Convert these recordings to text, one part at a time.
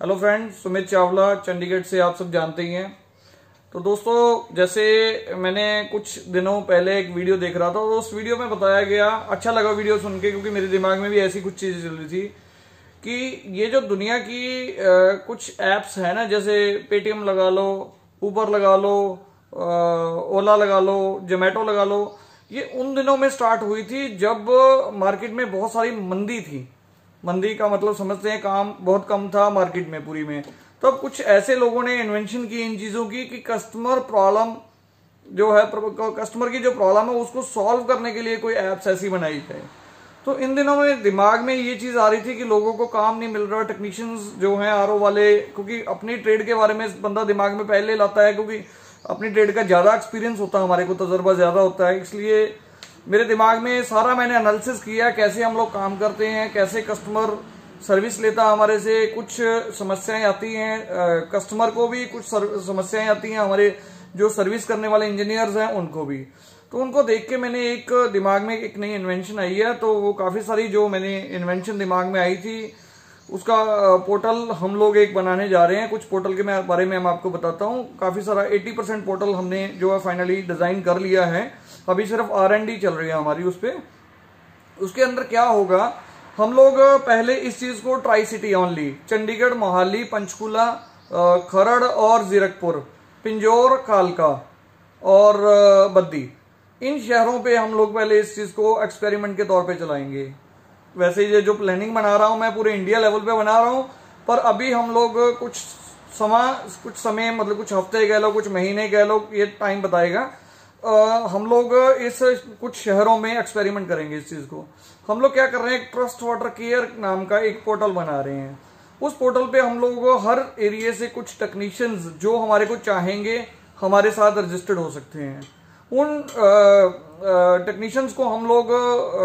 Hello friends, Sumit Chawla Chandigarh से आप सब जानते ही हैं। तो दोस्तों, जैसे मैंने कुछ दिनों पहले एक वीडियो देख रहा था तो उस वीडियो में बताया गया, अच्छा लगा वीडियो सुन के, क्योंकि मेरे दिमाग में भी ऐसी कुछ चीजें चल रही थी कि ये जो दुनिया की कुछ एप्स है ना, जैसे पेटीएम लगा लो, ऊबर लगा लो, ओला लगा लो, जोमेटो लगा लो, ये उन दिनों में स्टार्ट हुई थी जब मार्केट में बहुत सारी मंदी थी। मंदी का मतलब समझते हैं, काम बहुत कम था मार्केट में पूरी में। तो अब कुछ ऐसे लोगों ने इन्वेंशन की इन चीजों की कि कस्टमर प्रॉब्लम जो है, कस्टमर की जो प्रॉब्लम है उसको सॉल्व करने के लिए कोई एप्स ऐसी बनाई जाए। तो इन दिनों में दिमाग में ये चीज आ रही थी कि लोगों को काम नहीं मिल रहा, टेक्नीशियंस जो हैं आरओ वाले, क्योंकि अपनी ट्रेड के बारे में बंदा दिमाग में पहले लाता है, क्योंकि अपनी ट्रेड का ज्यादा एक्सपीरियंस होता है, हमारे को तजर्बा ज्यादा होता है। इसलिए मेरे दिमाग में सारा मैंने एनालिसिस किया, कैसे हम लोग काम करते हैं, कैसे कस्टमर सर्विस लेता है हमारे से, कुछ समस्याएं आती हैं कस्टमर को भी, कुछ समस्याएं आती हैं हमारे जो सर्विस करने वाले इंजीनियर्स हैं उनको भी। तो उनको देख के मैंने एक दिमाग में एक नई इन्वेंशन आई है। तो वो काफी सारी जो मैंने इन्वेंशन दिमाग में आई थी उसका पोर्टल हम लोग एक बनाने जा रहे हैं। कुछ पोर्टल के बारे में मैं आपको बताता हूँ। काफी सारा 80% पोर्टल हमने जो है फाइनली डिजाइन कर लिया है। अभी सिर्फ R&D चल रही है हमारी उस पे। उसके अंदर क्या होगा, हम लोग पहले इस चीज को tricity only, Chandigarh, Mohali, Panchkula, Kharar और जीरकपुर, पिंजौर, कालका और बद्दी, इन शहरों पे हम लोग पहले इस चीज को एक्सपेरिमेंट के तौर पे चलाएंगे। वैसे ये जो प्लानिंग बना रहा हूं मैं पूरे इंडिया लेवल पे बना रहा हूं, पर अभी हम लोग कुछ समय मतलब कुछ हफ्ते कह लो, कुछ महीने कह लो, ये टाइम बताएगा। हम लोग इस कुछ शहरों में एक्सपेरिमेंट करेंगे इस चीज को। हम लोग क्या कर रहे हैं, एक ट्रस्ट वाटर केयर नाम का एक पोर्टल बना रहे हैं। उस पोर्टल पे हम लोग हर एरिया से कुछ टेक्नीशियंस जो हमारे को चाहेंगे हमारे साथ रजिस्टर्ड हो सकते हैं। उन टेक्नीशियंस को हम लोग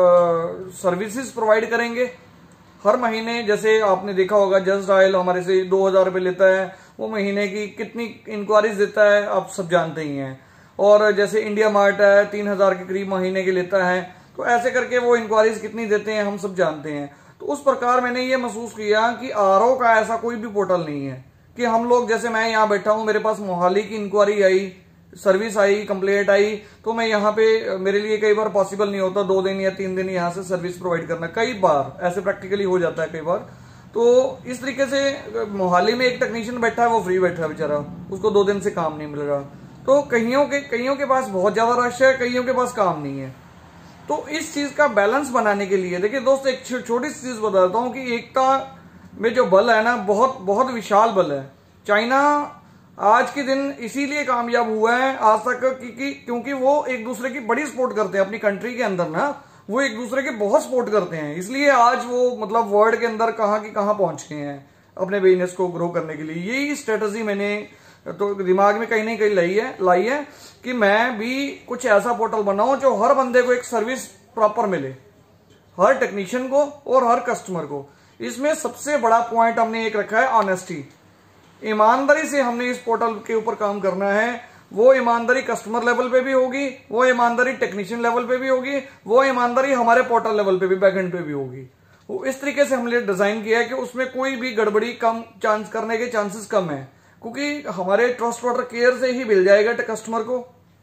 सर्विसेज प्रोवाइड करेंगे हर महीने। जैसे आपने देखा होगा, जस्ट डायल हमारे से 2000 रुपये लेता है, वो महीने की कितनी इंक्वायरीज देता है आप सब जानते ही हैं। और जैसे इंडिया मार्ट है 3000 के करीब महीने के लेता है। तो ऐसे करके वो इंक्वायरीज कितनी देते हैं हम सब जानते हैं। तो उस प्रकार मैंने ये महसूस किया कि आरओ का ऐसा कोई भी पोर्टल नहीं है कि हम लोग, जैसे मैं यहाँ बैठा हूँ, मेरे पास मोहाली की इंक्वायरी आई, सर्विस आई, कंप्लेंट आई, तो मैं यहाँ पे, मेरे लिए कई बार पॉसिबल नहीं होता 2 दिन या 3 दिन यहाँ से सर्विस प्रोवाइड करना। कई बार ऐसे प्रैक्टिकली हो जाता है कई बार। तो इस तरीके से मोहाली में एक टेक्नीशियन बैठा है, वो फ्री बैठा है बेचारा, उसको 2 दिन से काम नहीं मिल रहा। तो कईयों के पास बहुत ज्यादा रश है, कईयों के पास काम नहीं है। तो इस चीज का बैलेंस बनाने के लिए, देखिए दोस्त, एक छोटी सी चीज बताता हूं कि एकता में जो बल है ना, बहुत बहुत विशाल बल है। चाइना आज के दिन इसीलिए कामयाब हुआ है आज तक क्योंकि वो एक दूसरे की बड़ी सपोर्ट करते हैं अपनी कंट्री के अंदर ना, वो एक दूसरे के बहुत सपोर्ट करते हैं। इसलिए आज वो मतलब वर्ल्ड के अंदर कहाँ की कहाँ पहुंच गए हैं अपने बिजनेस को ग्रो करने के लिए। यही स्ट्रेटेजी मैंने तो दिमाग में कहीं नहीं कहीं लाई है कि मैं भी कुछ ऐसा पोर्टल बनाऊं जो हर बंदे को एक सर्विस प्रॉपर मिले, हर टेक्नीशियन को और हर कस्टमर को। इसमें सबसे बड़ा पॉइंट हमने एक रखा है, ऑनेस्टी। ईमानदारी से हमने इस पोर्टल के ऊपर काम करना है। वो ईमानदारी कस्टमर लेवल पे भी होगी, वो ईमानदारी टेक्नीशियन लेवल पे भी होगी, वो ईमानदारी हमारे पोर्टल लेवल पे भी, बैकएंड पे भी होगी। वो इस तरीके से हमने डिजाइन किया है कि उसमें कोई भी गड़बड़ी कम चांस करने के चांसेस कम है, क्योंकि हमारे ट्रस्ट वाटर केयर से ही मिल जाएगा कस्टमर को।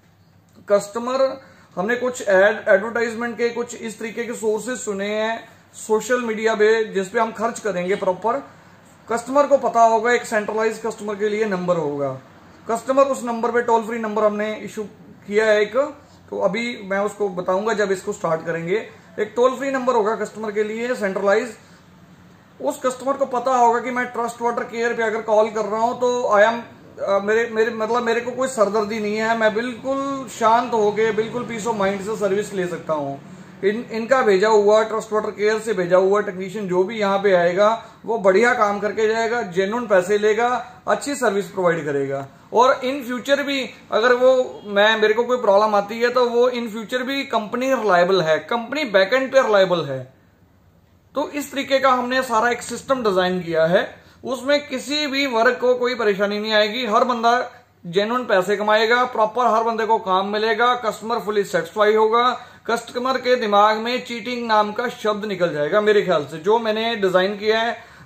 कस्टमर, हमने कुछ एडवर्टाइजमेंट के कुछ इस तरीके के सोर्सेज सुने हैं सोशल मीडिया पे, जिसपे हम खर्च करेंगे प्रॉपर। कस्टमर को पता होगा, एक सेंट्रलाइज कस्टमर के लिए नंबर होगा। कस्टमर उस नंबर पे टोल फ्री नंबर हमने इशू किया है एक, तो अभी मैं उसको बताऊंगा जब इसको स्टार्ट करेंगे। एक टोल फ्री नंबर होगा कस्टमर के लिए सेंट्रलाइज। उस कस्टमर को पता होगा कि मैं ट्रस्ट वाटर केयर पे अगर कॉल कर रहा हूं तो आई एम मेरे को कोई सरदर्दी नहीं है, मैं बिल्कुल शांत होके बिल्कुल पीस ऑफ माइंड से सर्विस ले सकता हूं। इनका भेजा हुआ, ट्रस्ट वाटर केयर से भेजा हुआ टेक्नीशियन जो भी यहाँ पे आएगा वो बढ़िया काम करके जाएगा, जेन्युइन पैसे लेगा, अच्छी सर्विस प्रोवाइड करेगा। और इन फ्यूचर भी अगर मेरे को कोई प्रॉब्लम आती है तो वो इन फ्यूचर भी कंपनी रिलायबल है, कंपनी बैकएंड पे रिलायबल है। तो इस तरीके का हमने सारा एक सिस्टम डिजाइन किया है। उसमें किसी भी वर्ग को कोई परेशानी नहीं आएगी, हर बंदा जेन्युइन पैसे कमाएगा, प्रॉपर हर बंदे को काम मिलेगा, कस्टमर फुली सेटिस्फाई होगा, कस्टमर के दिमाग में चीटिंग नाम का शब्द निकल जाएगा। मेरे ख्याल से जो मैंने डिजाइन किया है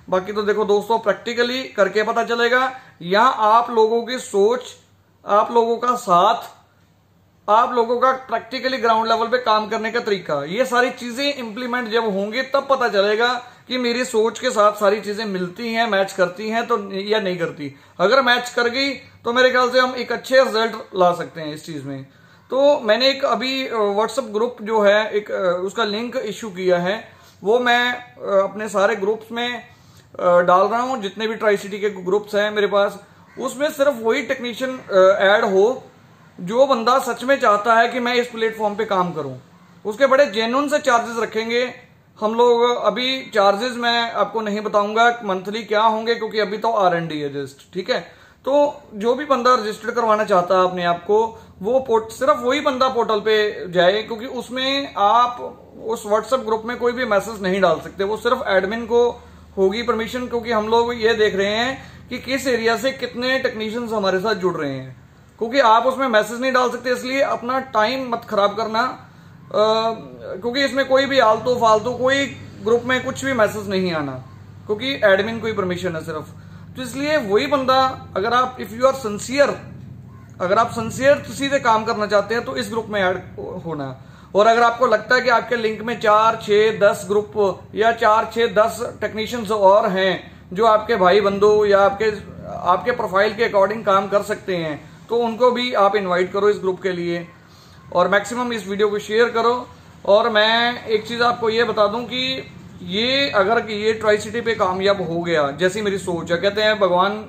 बाकी तो देखो दोस्तों, प्रैक्टिकली करके पता चलेगा। यहां आप लोगों की सोच, आप लोगों का साथ, आप लोगों का प्रैक्टिकली ग्राउंड लेवल पे काम करने का तरीका, ये सारी चीजें इंप्लीमेंट जब होंगे तब पता चलेगा कि मेरी सोच के साथ सारी चीजें मिलती हैं, मैच करती हैं तो या नहीं करती। अगर मैच कर गई तो मेरे ख्याल से हम एक अच्छे रिजल्ट ला सकते हैं इस चीज में। तो मैंने एक अभी व्हाट्सएप ग्रुप जो है एक उसका लिंक इश्यू किया है, वो मैं अपने सारे ग्रुप्स में डाल रहा हूं, जितने भी ट्राई सिटी के ग्रुप्स हैं मेरे पास। उसमें सिर्फ वही टेक्नीशियन ऐड हो जो बंदा सच में चाहता है कि मैं इस प्लेटफॉर्म पे काम करूं। उसके बड़े जेन्युइन से चार्जेस रखेंगे हम लोग। अभी चार्जेस मैं आपको नहीं बताऊंगा मंथली क्या होंगे, क्योंकि अभी तो R&D है जस्ट, ठीक है। तो जो भी बंदा रजिस्टर्ड करवाना चाहता है अपने आप को, वो सिर्फ वही बंदा पोर्टल पे जाए, क्योंकि उसमें आप उस व्हाट्सएप ग्रुप में कोई भी मैसेज नहीं डाल सकते, वो सिर्फ एडमिन को होगी परमिशन। क्योंकि हम लोग ये देख रहे हैं कि किस एरिया से कितने टेक्नीशियंस हमारे साथ जुड़ रहे हैं, क्योंकि आप उसमें मैसेज नहीं डाल सकते। इसलिए अपना टाइम मत खराब करना, क्योंकि इसमें कोई भी आलतू फालतू कोई ग्रुप में कुछ भी मैसेज नहीं आना, क्योंकि एडमिन को ही परमिशन है सिर्फ। तो इसलिए वही बंदा, अगर आप इफ यू आर सिंसियर, अगर आप सिंसियर सीधे काम करना चाहते हैं तो इस ग्रुप में ऐड होना। और अगर आपको लगता है कि आपके लिंक में 4, 6, 10 ग्रुप या 4, 6, 10 टेक्नीशियंस और हैं जो आपके भाई बंधु या आपके प्रोफाइल के अकॉर्डिंग काम कर सकते हैं, तो उनको भी आप इनवाइट करो इस ग्रुप के लिए, और मैक्सिमम इस वीडियो को शेयर करो। और मैं एक चीज आपको ये बता दूं कि ये अगर ये ट्राई सिटी पे कामयाब हो गया, जैसी मेरी सोच है, कहते हैं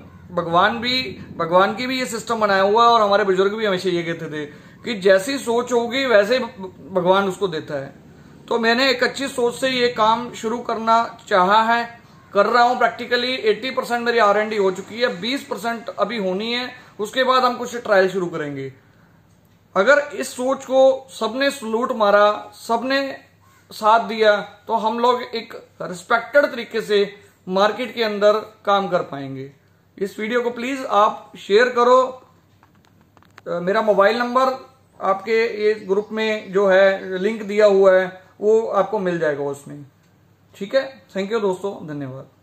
भगवान की भी ये सिस्टम बनाया हुआ है, और हमारे बुजुर्ग भी हमेशा ये कहते थे कि जैसी सोच होगी वैसे भगवान उसको देता है। तो मैंने एक अच्छी सोच से ये काम शुरू करना चाहा है, कर रहा हूं। प्रैक्टिकली 80% मेरी R&D हो चुकी है, 20% अभी होनी है, उसके बाद हम कुछ ट्रायल शुरू करेंगे। अगर इस सोच को सबने सलूट मारा, सबने साथ दिया, तो हम लोग एक रिस्पेक्टेड तरीके से मार्केट के अंदर काम कर पाएंगे। इस वीडियो को प्लीज आप शेयर करो। मेरा मोबाइल नंबर आपके ये ग्रुप में जो है लिंक दिया हुआ है, वो आपको मिल जाएगा उसमें, ठीक है। थैंक यू दोस्तों, धन्यवाद।